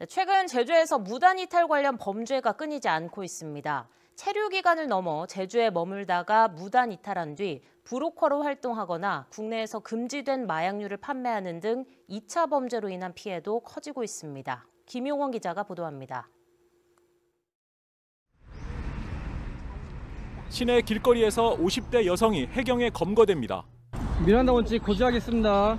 최근 제주에서 무단 이탈 관련 범죄가 끊이지 않고 있습니다. 체류 기간을 넘어 제주에 머물다가 무단 이탈한 뒤 브로커로 활동하거나 국내에서 금지된 마약류를 판매하는 등 2차 범죄로 인한 피해도 커지고 있습니다. 김용원 기자가 보도합니다. 시내 길거리에서 50대 여성이 해경에 검거됩니다. 미란다 원칙 고지하겠습니다.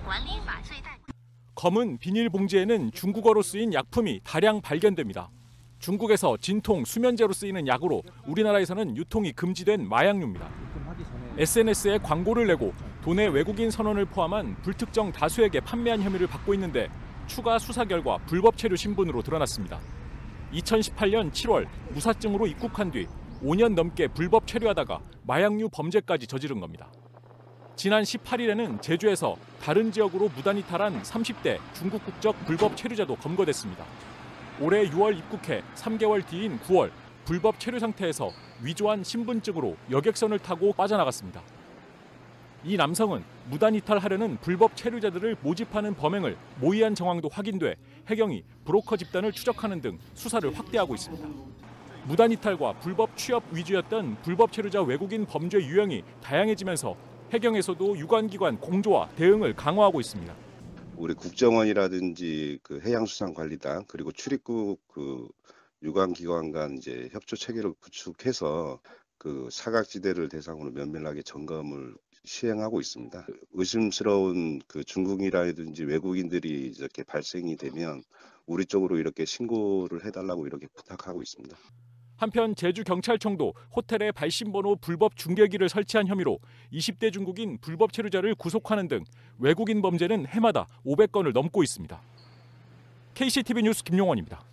검은 비닐봉지에는 중국어로 쓰인 약품이 다량 발견됩니다. 중국에서 진통, 수면제로 쓰이는 약으로 우리나라에서는 유통이 금지된 마약류입니다. SNS에 광고를 내고 도내 외국인 선원을 포함한 불특정 다수에게 판매한 혐의를 받고 있는데 추가 수사 결과 불법 체류 신분으로 드러났습니다. 2018년 7월 무사증으로 입국한 뒤 5년 넘게 불법 체류하다가 마약류 범죄까지 저지른 겁니다. 지난 18일에는 제주에서 다른 지역으로 무단 이탈한 30대 중국 국적 불법 체류자도 검거됐습니다. 올해 6월 입국해 3개월 뒤인 9월 불법 체류 상태에서 위조한 신분증으로 여객선을 타고 빠져나갔습니다. 이 남성은 무단 이탈하려는 불법 체류자들을 모집하는 범행을 모의한 정황도 확인돼 해경이 브로커 집단을 추적하는 등 수사를 확대하고 있습니다. 무단 이탈과 불법 취업 위주였던 불법 체류자 외국인 범죄 유형이 다양해지면서 해경에서도 유관기관 공조와 대응을 강화하고 있습니다. 우리 국정원이라든지 해양수산관리단 그리고 출입국 유관기관 간 이제 협조 체계를 구축해서 사각지대를 대상으로 면밀하게 점검을 시행하고 있습니다. 의심스러운 중국이라든지 외국인들이 이렇게 발생이 되면 우리 쪽으로 이렇게 신고를 해달라고 이렇게 부탁하고 있습니다. 한편 제주경찰청도 호텔에 발신번호 불법 중계기를 설치한 혐의로 20대 중국인 불법 체류자를 구속하는 등 외국인 범죄는 해마다 500건을 넘고 있습니다. KCTV 뉴스 김용원입니다.